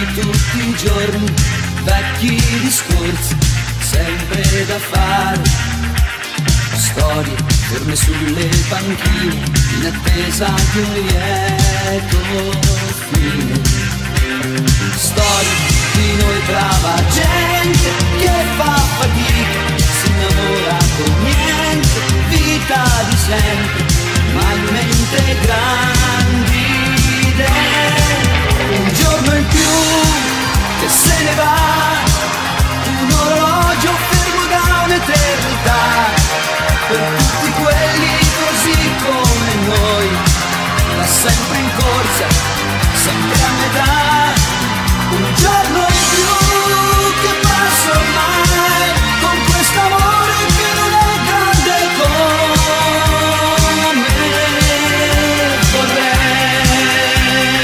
tutti i giorni, vecchi discorsi, sempre da fare, storie ferme sulle panchine, in attesa di un lieto fine. Storie di noi brava gente che fa fatica, si innamora con niente, vita di sempre, ma in mente grandi idee. Un giorno in più che se ne va, un orologio fermo da un'eternità, per tutti quelli così come noi, da sempre in corsa, sempre a metà. Un giorno in più che passa ormai, con quest'amore che non è grande come vorrei.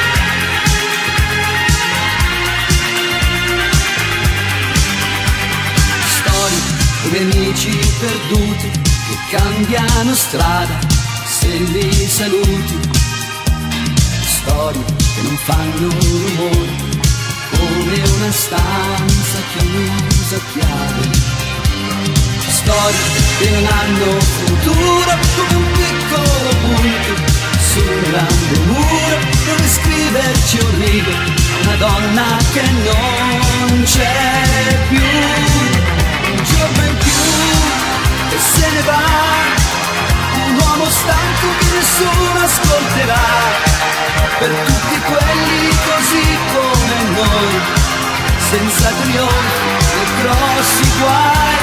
Storie di amici perduti che cambiano strada se li saluti, storie che non fanno rumore, come una stanza chiusa a chiave, storie che non hanno futuro, come un piccolo punto su un grande muro, dove scriverci un rigo, una donna che non c'è più. Un giorno in più che se ne va, un uomo stanco che nessuno ascolterà, per tutti quelli così come noi, senza trionfi e grossi guai.